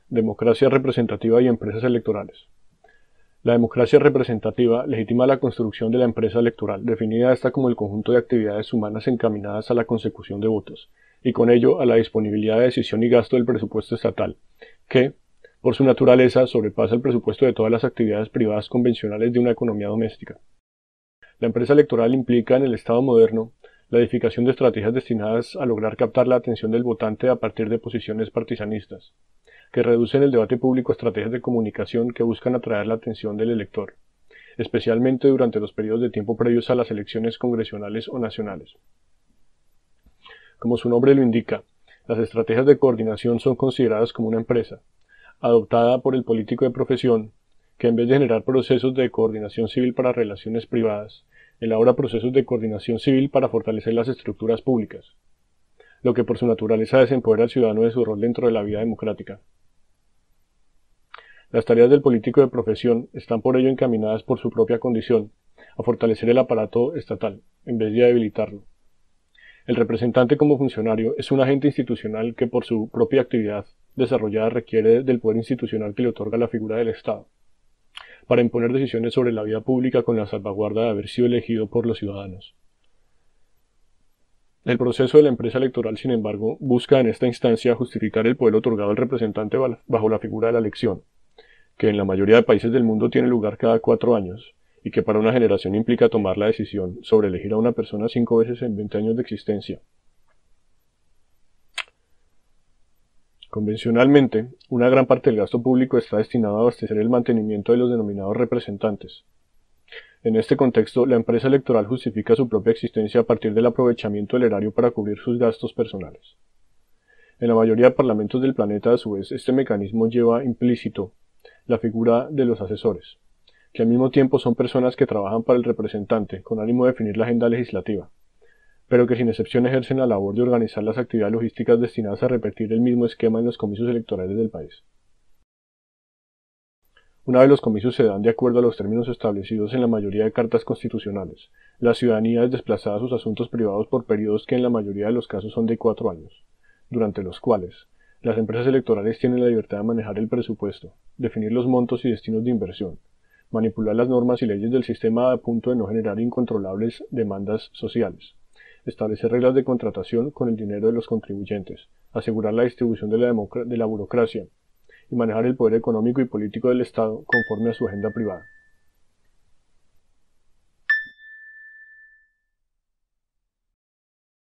Democracia representativa y empresas electorales. La democracia representativa legitima la construcción de la empresa electoral, definida esta como el conjunto de actividades humanas encaminadas a la consecución de votos, y con ello a la disponibilidad de decisión y gasto del presupuesto estatal, que, por su naturaleza, sobrepasa el presupuesto de todas las actividades privadas convencionales de una economía doméstica. La empresa electoral implica en el Estado moderno la edificación de estrategias destinadas a lograr captar la atención del votante a partir de posiciones partisanistas, que reducen el debate público a estrategias de comunicación que buscan atraer la atención del elector, especialmente durante los periodos de tiempo previos a las elecciones congresionales o nacionales. Como su nombre lo indica, las estrategias de coordinación son consideradas como una empresa, adoptada por el político de profesión, que en vez de generar procesos de coordinación civil para relaciones privadas, elabora procesos de coordinación civil para fortalecer las estructuras públicas, lo que por su naturaleza desempodera al ciudadano de su rol dentro de la vida democrática. Las tareas del político de profesión están por ello encaminadas por su propia condición a fortalecer el aparato estatal, en vez de a debilitarlo. El representante como funcionario es un agente institucional que por su propia actividad desarrollada requiere del poder institucional que le otorga la figura del Estado, para imponer decisiones sobre la vida pública con la salvaguarda de haber sido elegido por los ciudadanos. El proceso de la empresa electoral, sin embargo, busca en esta instancia justificar el poder otorgado al representante bajo la figura de la elección, que en la mayoría de países del mundo tiene lugar cada 4 años, y que para una generación implica tomar la decisión sobre elegir a una persona 5 veces en 20 años de existencia. Convencionalmente, una gran parte del gasto público está destinado a abastecer el mantenimiento de los denominados representantes. En este contexto, la empresa electoral justifica su propia existencia a partir del aprovechamiento del erario para cubrir sus gastos personales. En la mayoría de parlamentos del planeta, a su vez, este mecanismo lleva implícito la figura de los asesores, que al mismo tiempo son personas que trabajan para el representante con ánimo de definir la agenda legislativa, pero que sin excepción ejercen la labor de organizar las actividades logísticas destinadas a repetir el mismo esquema en los comicios electorales del país. Una vez los comicios se dan de acuerdo a los términos establecidos en la mayoría de cartas constitucionales, la ciudadanía es desplazada a sus asuntos privados por periodos que en la mayoría de los casos son de 4 años, durante los cuales las empresas electorales tienen la libertad de manejar el presupuesto, definir los montos y destinos de inversión, manipular las normas y leyes del sistema a punto de no generar incontrolables demandas sociales, establecer reglas de contratación con el dinero de los contribuyentes, asegurar la distribución de la burocracia y manejar el poder económico y político del Estado conforme a su agenda privada.